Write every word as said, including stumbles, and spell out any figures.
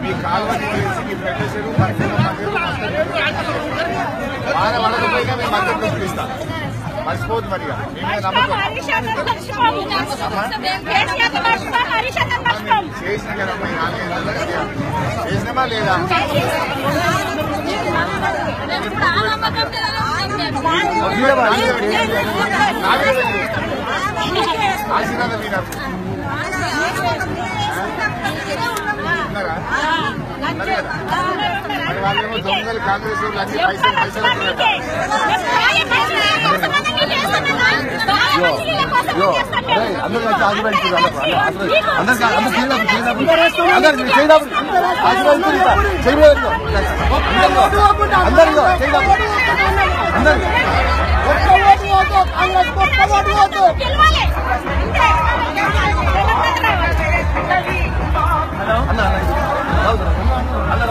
ఈ కాలువని చేసి ఈ పెట్టేసారు బాగా వడకపోయినా మేము మధ్య చూపిస్తాం మర్చిపోదు మరిగా చేసిన కదమ్మా చేసినమా లేదా ఆశీర్వాదం మీరు మరి వాళ్ళేమో దొంగలు కాంగ్రెస్ వాళ్ళు అన్ని పైసలు పైసలు అందరూ అందరూ